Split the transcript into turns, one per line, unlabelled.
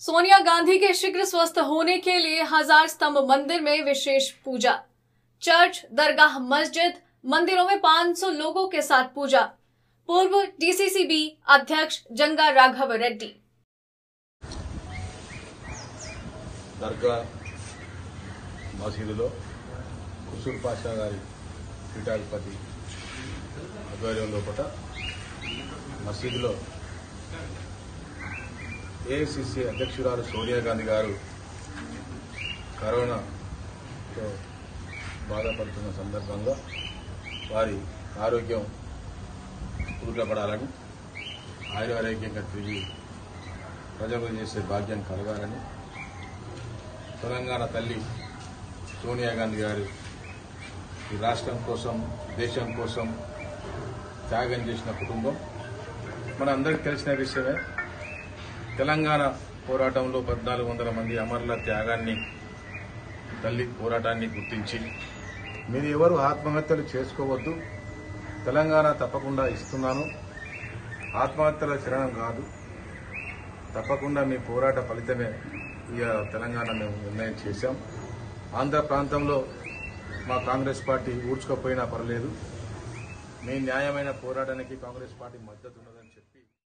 सोनिया गांधी के शीघ्र स्वस्थ होने के लिए हजार स्तंभ मंदिर में विशेष पूजा। चर्च, दरगाह, मस्जिद, मंदिरों में 500 लोगों के साथ पूजा। पूर्व डीसीसीबी अध्यक्ष जंगा राघव रेड्डी।
दरगाह मसीदुलो कुसूर पाशा गारी पीठाधिपति आध्वर्యం లోపట మసీదులో ఏఐసిసి అధ్యక్షురాలు సోనియా గాంధీ గారు కరోనాతో బాధపడుతున్న సందర్భంగా వారి ఆరోగ్యం కుదుటపడాలని, ఆరోగ్యంగా తిరిగి ప్రజలకు చేసే భాగ్యం కలగాలని తెలంగాణ తల్లి సోనియా గాంధీ గారు ఈ రాష్ట్రం కోసం, దేశం కోసం త్యాగం చేసిన కుటుంబం మన అందరికీ తెలిసిన విషయమే. తెలంగాణ పోరాటంలో 1400 మంది అమరుల త్యాగాన్ని, తల్లి పోరాటాన్ని గుర్తించి మీరు ఎవరు ఆత్మహత్యలు చేసుకోవద్దు, తెలంగాణ తప్పకుండా ఇస్తున్నాను, ఆత్మహత్యల శరణం కాదు, తప్పకుండా మీ పోరాట ఫలితమే ఈ తెలంగాణ మేము నిర్ణయం చేశాం. ఆంధ్ర ప్రాంతంలో మా కాంగ్రెస్ పార్టీ ఊడ్చుకోపోయినా పర్లేదు, మీ న్యాయమైన పోరాటానికి కాంగ్రెస్ పార్టీ మద్దతు ఉన్నదని